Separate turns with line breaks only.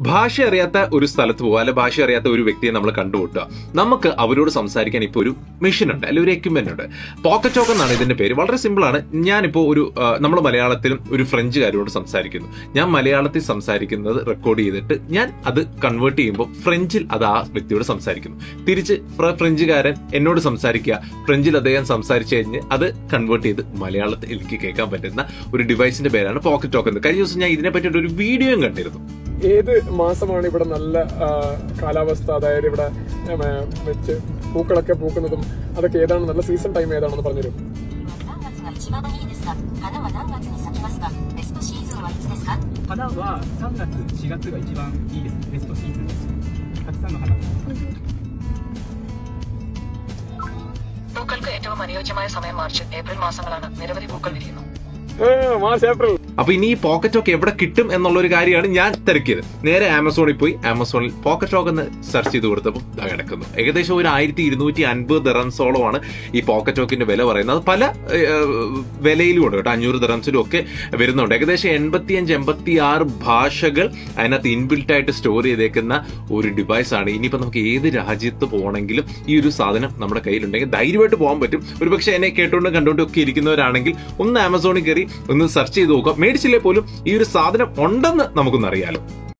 ഭാഷ അറിയാത്ത ഒരു സ്ഥലത്ത് പോകുക, അല്ലെ ഭാഷ അറിയാത്ത ഒരു വ്യക്തിയെ നമ്മൾ കണ്ടുമുട്ടുക. നമുക്ക് അവരോട് സംസാരിക്കാൻ ഇപ്പോൾ ഒരു മെഷീൻ ഉണ്ട്, അല്ലെങ്കിൽ ഒരു എക്യുപ്മെന്റ് ഉണ്ട്. പോക്കറ്റ് ടോക്ക് എന്നാണ് ഇതിന്റെ പേര്. വളരെ സിമ്പിൾ ആണ്. ഞാനിപ്പോൾ നമ്മൾ മലയാളത്തിലും ഒരു ഫ്രഞ്ചുകാരോട് സംസാരിക്കുന്നു. ഞാൻ മലയാളത്തിൽ സംസാരിക്കുന്നത് റെക്കോർഡ് ചെയ്തിട്ട് ഞാൻ അത് കൺവേർട്ട് ചെയ്യുമ്പോൾ ഫ്രഞ്ചിൽ അത് ആ വ്യക്തിയോട് സംസാരിക്കുന്നു. തിരിച്ച് ഫ്രഞ്ചുകാരൻ എന്നോട് സംസാരിക്കുക, ഫ്രഞ്ചിൽ അദ്ദേഹം സംസാരിച്ചു കഴിഞ്ഞ് അത് കൺവേർട്ട് ചെയ്ത് മലയാളത്തിൽ എനിക്ക് കേൾക്കാൻ പറ്റുന്ന ഒരു ഡിവൈസിന്റെ പേരാണ് പോക്കറ്റ് ടോക്ക് എന്ന്. കഴിഞ്ഞ ദിവസം ഞാൻ ഇതിനെ പറ്റിയിട്ട് ഒരു വീഡിയോയും കണ്ടിരുന്നു.
ഏത് മാസമാണ് ഇവിടെ നല്ല കാലാവസ്ഥ, അതായത് ഇവിടെ വെച്ച് പൂക്കളൊക്കെ പൂക്കുന്നതും അതൊക്കെ ഏതാണ് നല്ല സീസൺ ടൈം ഏതാണെന്ന് പറഞ്ഞുതരും?
പൂക്കൾക്ക് ഏറ്റവും അനുയോജ്യമായ സമയം മാർച്ച് ഏപ്രിൽ മാസങ്ങളാണ്. നിരവധി പൂക്കൾ വിരിയുന്നു.
March April.
അപ്പൊ ഇനി ഈ പോക്കറ്റ് ടോക്ക് എവിടെ കിട്ടും എന്നുള്ളൊരു കാര്യമാണ് ഞാൻ തിരക്കിയത്. നേരെ ആമസോണിൽ പോയി ആമസോണിൽ പോക്കറ്റ് ടോക്ക് എന്ന് സെർച്ച് ചെയ്ത് കൊടുത്തപ്പോൾ കിടക്കുന്നു. ഏകദേശം ഒരു 1250 ദിറംസോളമാണ് ഈ പോക്കറ്റ് ടോക്കിന്റെ വില പറയുന്നത്. അത് പല വിലയിലും ഉണ്ട് കേട്ടോ, 500 ദിറംസിലും ഒക്കെ വരുന്നുണ്ട്. ഏകദേശം 85-86 ഭാഷകൾ അതിനകത്ത് ഇൻബിൽറ്റ് ആയിട്ട് സ്റ്റോർ ചെയ്തേക്കുന്ന ഒരു ഡിവൈസ് ആണ്. ഇനിയിപ്പോ നമുക്ക് ഏത് രാജ്യത്ത് പോകണമെങ്കിലും ഈ ഒരു സാധനം നമ്മുടെ കയ്യിലുണ്ടെങ്കിൽ ധൈര്യമായിട്ട് പോകാൻ പറ്റും. ഒരുപക്ഷെ എന്നെ കേട്ടോണ്ടും കണ്ടുകൊണ്ടും ഒക്കെ ഇരിക്കുന്നവരാണെങ്കിൽ ഒന്ന് ആമസോണിൽ കയറി ഒന്ന് സെർച്ച് ചെയ്ത് നോക്കാം. മേടിച്ചില്ലേ പോലും ഈ ഒരു സാധനം ഉണ്ടെന്ന് നമുക്കൊന്നറിയാലോ.